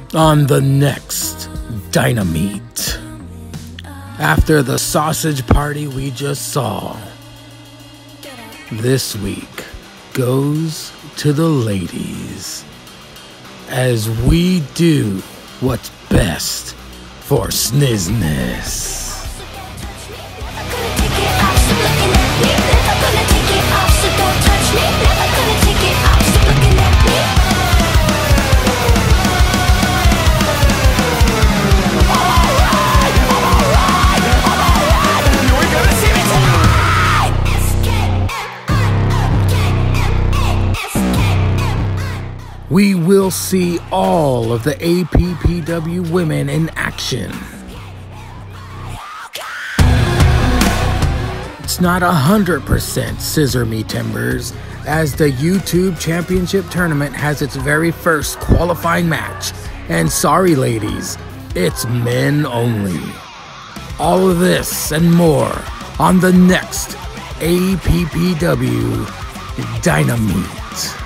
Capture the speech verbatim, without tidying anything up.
On the next Dynameat. After the sausage party we just saw, this week goes to the ladies as we do what's best for snizness. We will see all of the A P P W women in action. It's not one hundred percent scissor me timbers, as the YouTube Championship Tournament has its very first qualifying match. And sorry ladies, it's men only. All of this and more on the next A P P W Dynameat.